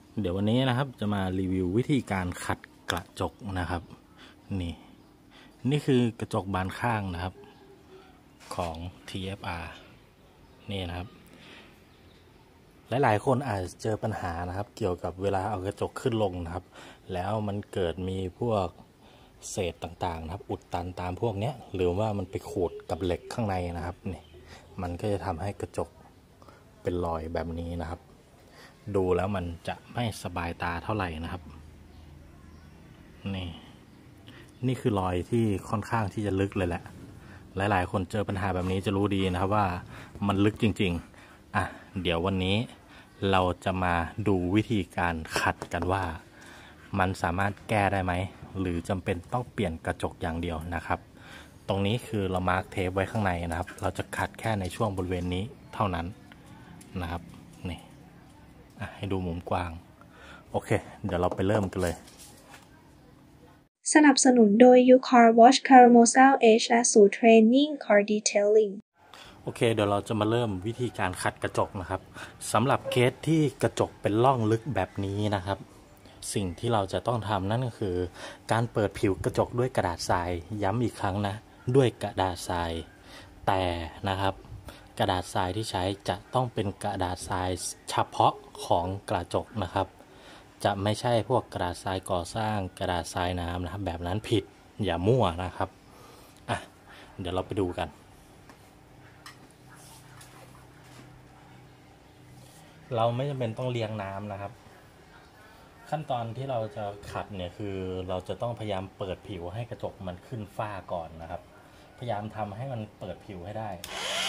เดี๋ยววันนี้นะครับจะมารีวิววิธีการขัดกระจกนะครับนี่คือกระจกบานข้างนะครับของ TFR นี่นะครับหลายๆคนอาจจะเจอปัญหานะครับเกี่ยวกับเวลาเอากระจกขึ้นลงนะครับแล้วมันเกิดมีพวกเศษต่างๆนะครับอุดตันตามพวกนี้หรือว่ามันไปขูดกับเหล็กข้างในนะครับนี่มันก็จะทำให้กระจกเป็นรอยแบบนี้นะครับดูแล้วมันจะไม่สบายตาเท่าไหร่นะครับนี่คือรอยที่ค่อนข้างที่จะลึกเลยแหละหลายๆคนเจอปัญหาแบบนี้จะรู้ดีนะครับว่ามันลึกจริงๆเดี๋ยววันนี้เราจะมาดูวิธีการขัดกันว่ามันสามารถแก้ได้ไหมหรือจำเป็นต้องเปลี่ยนกระจกอย่างเดียวนะครับตรงนี้คือเรามาร์กเทปไว้ข้างในนะครับเราจะขัดแค่ในช่วงบริเวณนี้เท่านั้นนะครับนี่ให้ดูมุมกว้างโอเคเดี๋ยวเราไปเริ่มกันเลยสนับสนุนโดย UCAR Watch Carousel Edge และศูนย์ Training Car Detailing โอเคเดี๋ยวเราจะมาเริ่มวิธีการขัดกระจกนะครับสำหรับเคสที่กระจกเป็นร่องลึกแบบนี้นะครับสิ่งที่เราจะต้องทำนั่นก็คือการเปิดผิวกระจกด้วยกระดาษทรายย้ำอีกครั้งนะด้วยกระดาษทรายแต่นะครับกระดาษทรายที่ใช้จะต้องเป็นกระดาษทรายเฉพาะของกระจกนะครับจะไม่ใช่พวกกระดาษทรายก่อสร้างกระดาษทรายน้ำนะครับแบบนั้นผิดอย่ามั่วนะครับเดี๋ยวเราไปดูกันเราไม่จำเป็นต้องเลี้ยงน้ำนะครับขั้นตอนที่เราจะขัดเนี่ยคือเราจะต้องพยายามเปิดผิวให้กระจกมันขึ้นฝ้าก่อนนะครับพยายามทำให้มันเปิดผิวให้ได้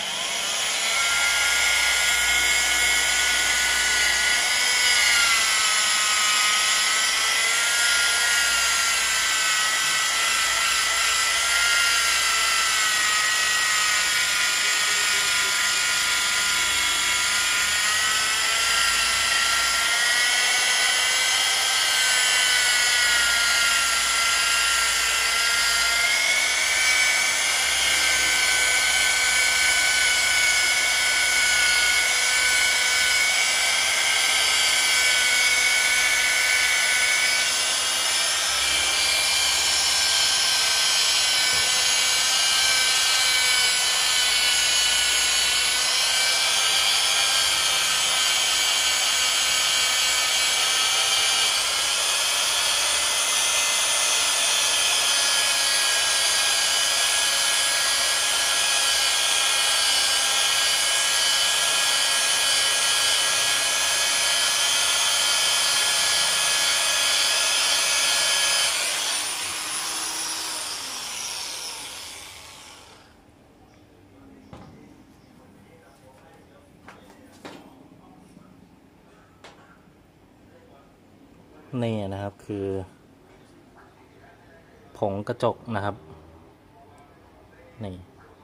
นี่นะครับคือผงกระจกนะครับนี่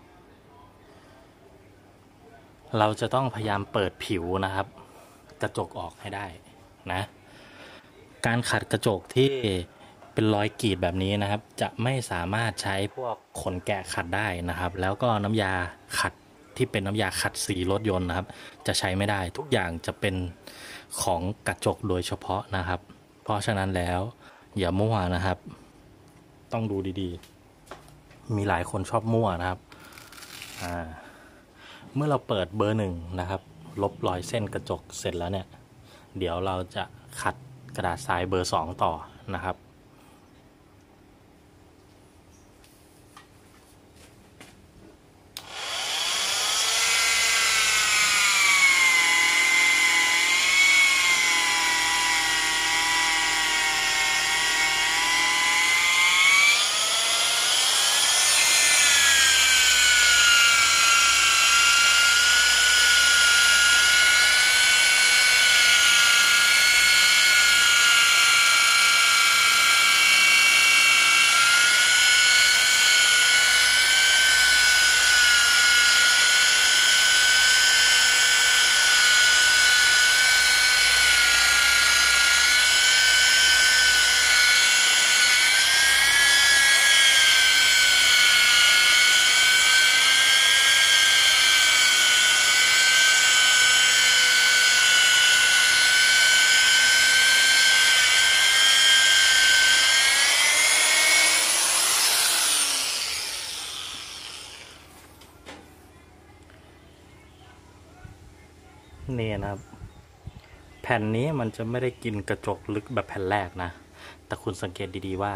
เราจะต้องพยายามเปิดผิวนะครับกระจกออกให้ได้นะการขัดกระจกที่เป็นรอยกรีดแบบนี้นะครับจะไม่สามารถใช้พวกขนแกะขัดได้นะครับแล้วก็น้ำยาขัดที่เป็นน้ำยาขัดสีรถยนต์นะครับจะใช้ไม่ได้ทุกอย่างจะเป็นของกระจกโดยเฉพาะนะครับเพราะฉะนั้นแล้วอย่ามั่วนะครับต้องดูดีๆมีหลายคนชอบมั่วนะครับเมื่อเราเปิดเบอร์ 1นะครับลบรอยเส้นกระจกเสร็จแล้วเนี่ยเดี๋ยวเราจะขัดกระดาษทรายเบอร์ 2ต่อนะครับนี่นะครับแผ่นนี้มันจะไม่ได้กินกระจกลึกแบบแผ่นแรกนะแต่คุณสังเกตดีๆว่า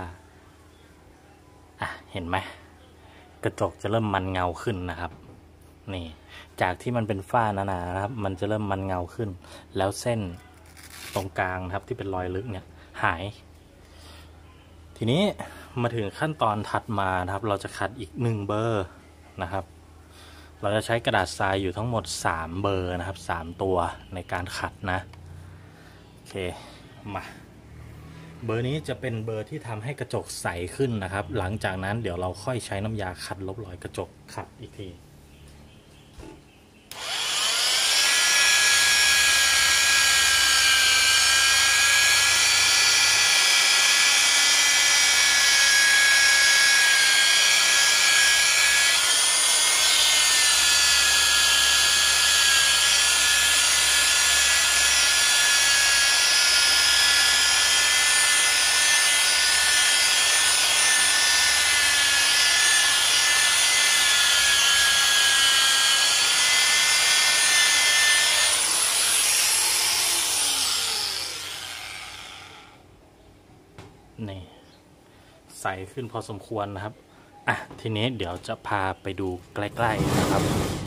เห็นไหมกระจกจะเริ่มมันเงาขึ้นนะครับนี่จากที่มันเป็นฝ้าหนาๆนะครับมันจะเริ่มมันเงาขึ้นแล้วเส้นตรงกลางนะครับที่เป็นรอยลึกเนี่ยหายทีนี้มาถึงขั้นตอนถัดมานะครับเราจะขัดอีก1เบอร์นะครับเราจะใช้กระดาษทรายอยู่ทั้งหมด3เบอร์นะครับ3ตัวในการขัดนะโอเคมาเบอร์นี้จะเป็นเบอร์ที่ทำให้กระจกใสขึ้นนะครับหลังจากนั้นเดี๋ยวเราค่อยใช้น้ำยาขัดลบรอยกระจกขัดอีกทีนี่ใสขึ้นพอสมควรนะครับทีนี้เดี๋ยวจะพาไปดูใกล้ๆนะครับ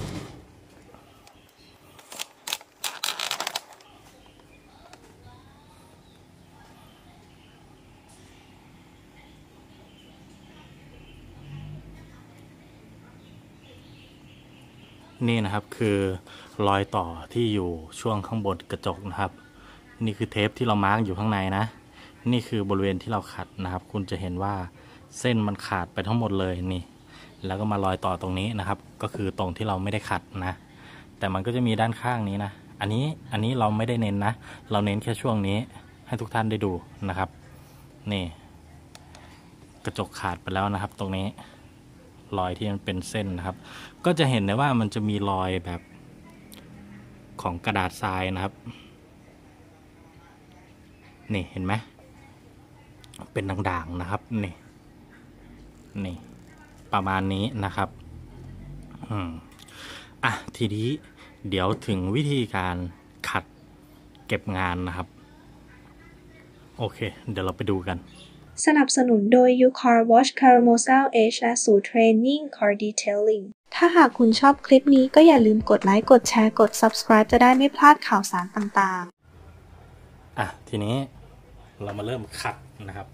นี่นะครับคือรอยต่อที่อยู่ช่วงข้างบนกระจกนะครับนี่คือเทปที่เรามาร์กอยู่ข้างในนะนี่คือบริเวณที่เราขัดนะครับคุณจะเห็นว่าเส้นมันขาดไปทั้งหมดเลยนี่แล้วก็มารอยต่อตรงนี้นะครับก็คือตรงที่เราไม่ได้ขัดนะแต่มันก็จะมีด้านข้างนี้นะอันนี้เราไม่ได้เน้นนะเราเน้นแค่ช่วงนี้ให้ทุกท่านได้ดูนะครับนี่กระจกขาดไปแล้วนะครับตรงนี้รอยที่มันเป็นเส้นนะครับก็จะเห็นได้ว่ามันจะมีรอยแบบของกระดาษทรายนะครับนี่เห็นไหมเป็นด่างๆนะครับนี่ประมาณนี้นะครับทีนี้เดี๋ยวถึงวิธีการขัดเก็บงานนะครับโอเคเดี๋ยวเราไปดูกันสนับสนุนโดย UCAR Wash Carousel Edge และศูนย์ Training Car Detailing ถ้าหากคุณชอบคลิปนี้ก็อย่าลืมกดไลค์กดแชร์กด Subscribe จะได้ไม่พลาดข่าวสารต่างๆทีนี้เรามาเริ่มขัดนะครับ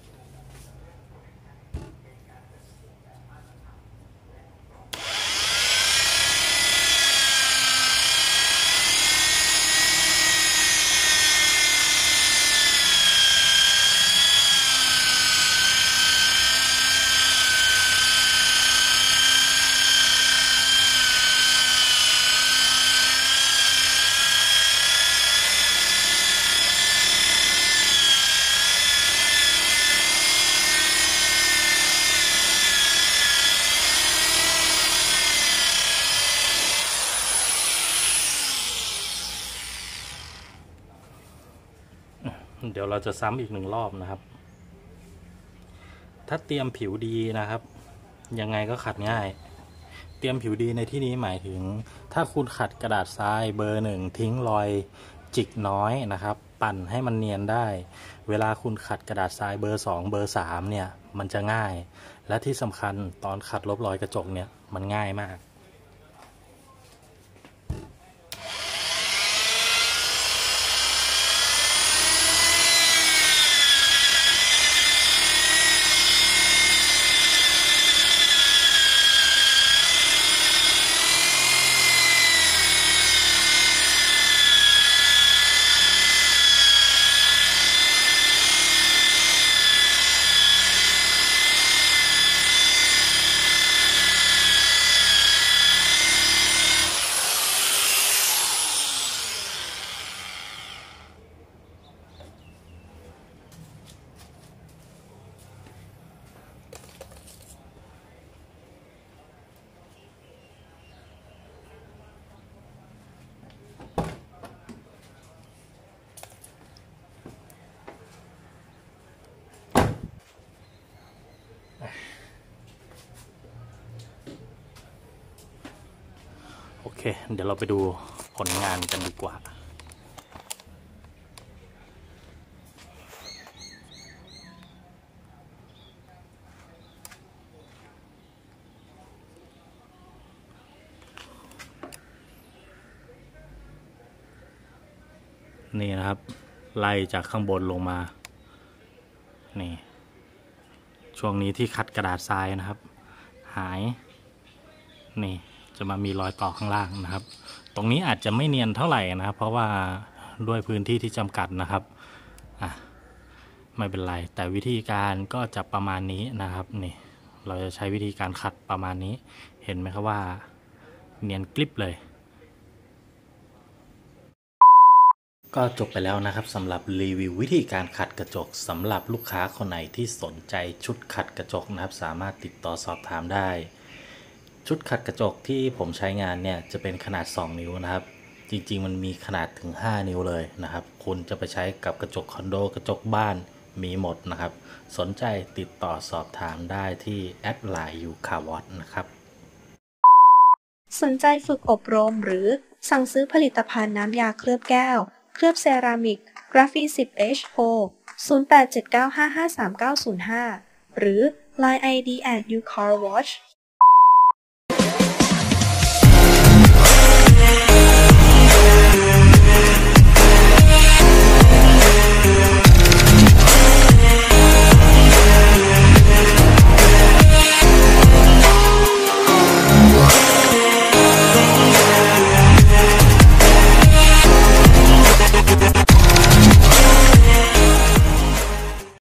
เดี๋ยวเราจะซ้ำอีก1รอบนะครับถ้าเตรียมผิวดีนะครับยังไงก็ขัดง่ายเตรียมผิวดีในที่นี้หมายถึงถ้าคุณขัดกระดาษทรายเบอร์1ทิ้งรอยจิกน้อยนะครับปั่นให้มันเนียนได้เวลาคุณขัดกระดาษทรายเบอร์2เบอร์3เนี่ยมันจะง่ายและที่สำคัญตอนขัดลบรอยกระจกเนี่ยมันง่ายมากโอเคเดี๋ยวเราไปดูผลงานกันดีกว่านี่นะครับไล่จากข้างบนลงมานี่ช่วงนี้ที่คัดกระดาษทรายนะครับหายนี่จะมามีรอยต่อข้างล่างนะครับตรงนี้อาจจะไม่เนียนเท่าไหร่นะครับเพราะว่าด้วยพื้นที่ที่จำกัดนะครับไม่เป็นไรแต่วิธีการก็จะประมาณนี้นะครับนี่เราจะใช้วิธีการขัดประมาณนี้เห็นไหมครับว่าเนียนกริบเลยก็จบไปแล้วนะครับสำหรับรีวิววิธีการขัดกระจกสำหรับลูกค้าคนไหนที่สนใจชุดขัดกระจกนะครับสามารถติดต่อสอบถามได้ชุดขัดกระจกที่ผมใช้งานเนี่ยจะเป็นขนาด2นิ้วนะครับจริงๆมันมีขนาดถึง5นิ้วเลยนะครับคุณจะไปใช้กับกระจกคอนโดกระจกบ้านมีหมดนะครับสนใจติดต่อสอบถามได้ที่แอดไลน์ยูคาวอตนะครับสนใจฝึกอบรมหรือสั่งซื้อผลิตภัณฑ์น้ำยาเคลือบแก้วเคลือบเซรามิกกราฟี10Hโทร0879553905 หรือ Line ID @ucarwash